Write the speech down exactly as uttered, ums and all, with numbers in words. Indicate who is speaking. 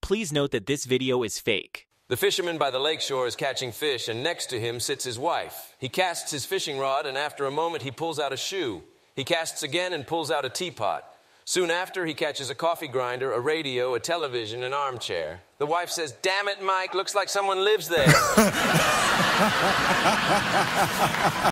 Speaker 1: Please note that this video is fake.
Speaker 2: The fisherman by the lakeshore is catching fish, and next to him sits his wife. He casts his fishing rod, and after a moment he pulls out a shoe. He casts again and pulls out a teapot. Soon after, he catches a coffee grinder, a radio, a television, an armchair. The wife says, "Damn it, Mike, looks like someone lives there."